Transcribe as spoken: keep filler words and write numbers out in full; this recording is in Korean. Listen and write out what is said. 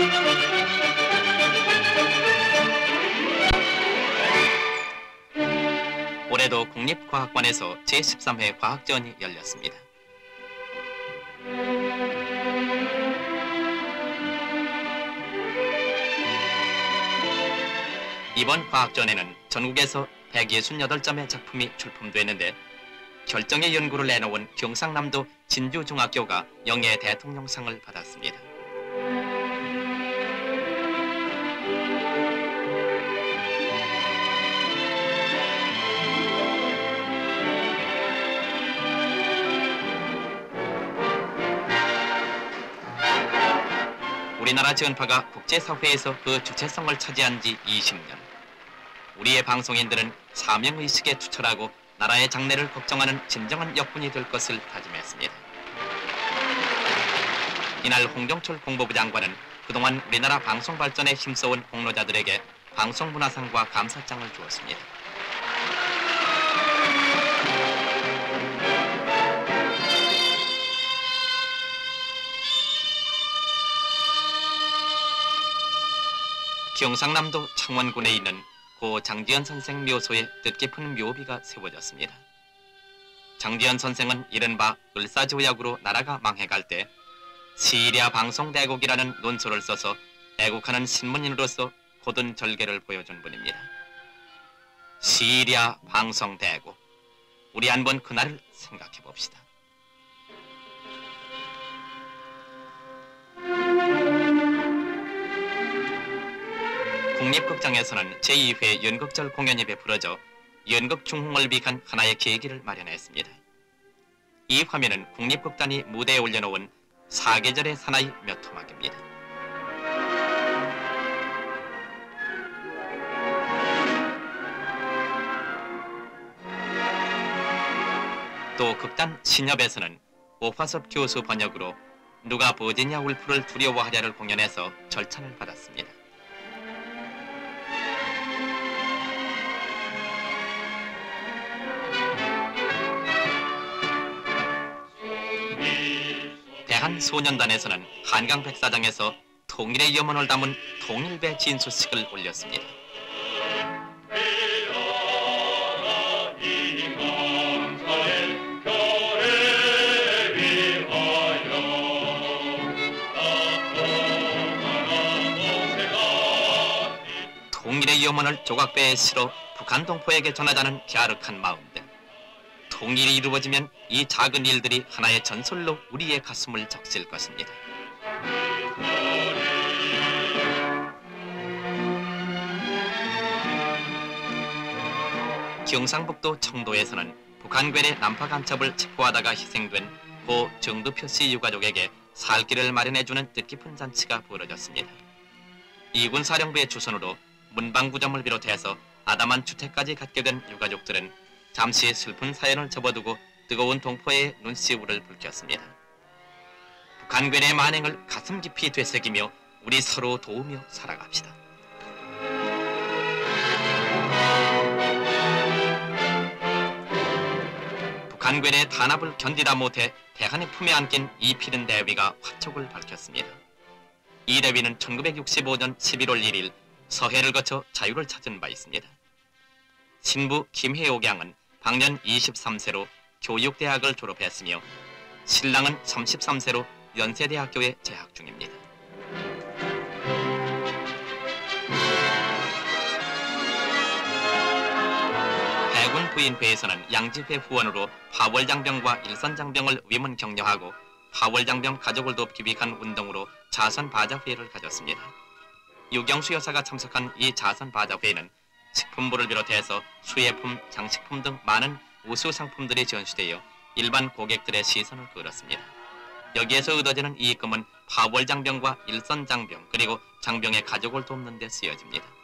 올해도 국립과학관에서 제십삼 회 과학전이 열렸습니다. 이번 과학전에는 전국에서 백육십팔 점의 작품이 출품됐는데 결정의 연구를 내놓은 경상남도 진주중학교가 영예 대통령상을 받았습니다. 우리나라 전파가 국제사회에서 그 주체성을 차지한 지 이십 년. 우리의 방송인들은 사명의식에 투철하고 나라의 장래를 걱정하는 진정한 역군이 될 것을 다짐했습니다. 이날 홍정철 공보부 장관은 그동안 우리나라 방송 발전에 힘써온 공로자들에게 방송문화상과 감사장을 주었습니다. 경상남도 창원군에 있는 고 장지현 선생 묘소에 뜻깊은 묘비가 세워졌습니다. 장지현 선생은 이른바 을사조약으로 나라가 망해갈 때 시리아 방송대국이라는 논소를 써서 애국하는 신문인으로서 고든 절개를 보여준 분입니다. 시리아 방송대국, 우리 한번 그날을 생각해 봅시다. 국립극장에서는 제이 회 연극절 공연이 베풀어져 연극 중흥을 위한 하나의 계기를 마련했습니다. 이 화면은 국립극단이 무대에 올려놓은 사계절의 사나이 몇 토막입니다. 또 극단 신협에서는 오화섭 교수 번역으로 누가 버지니아 울프를 두려워하랴를 공연해서 절찬을 받았습니다. 대한소년단에서는 한강백사장에서 통일의 염원을 담은 통일배 진수식을 올렸습니다. 통일의 염원을 조각배에 실어 북한 동포에게 전하자는 갸륵한 마음들. 통일이 이루어지면 이 작은 일들이 하나의 전설로 우리의 가슴을 적실 것입니다. 경상북도 청도에서는 북한군의 난파 간첩을 체포하다가 희생된 고 정두표 씨 유가족에게 살 길을 마련해주는 뜻깊은 잔치가 벌어졌습니다. 이군 사령부의 주선으로 문방구점을 비롯해서 아담한 주택까지 갖게 된 유가족들은 잠시 슬픈 사연을 접어두고 뜨거운 동포의 눈시울을 붉혔습니다. 북한군의 만행을 가슴 깊이 되새기며 우리 서로 도우며 살아갑시다. 북한군의 탄압을 견디다 못해 대한의 품에 안긴 이필은 대위가 화촉을 밝혔습니다. 이 대위는 천구백육십오 년 십일월 일일 서해를 거쳐 자유를 찾은 바 있습니다. 신부 김혜옥양은 방년 이십삼 세로 교육대학을 졸업했으며 신랑은 삼십삼 세로 연세대학교에 재학 중입니다. 해군 부인회에서는 양지회 후원으로 파월장병과 일선장병을 위문 격려하고 파월장병 가족을 돕기 위한 운동으로 자선바자회를 가졌습니다. 유경수 여사가 참석한 이 자선바자회에는 식품부를 비롯해서 수혜품, 장식품 등 많은 우수 상품들이 전시되어 일반 고객들의 시선을 끌었습니다. 여기에서 얻어지는 이익금은 파월장병과 일선장병 그리고 장병의 가족을 돕는 데 쓰여집니다.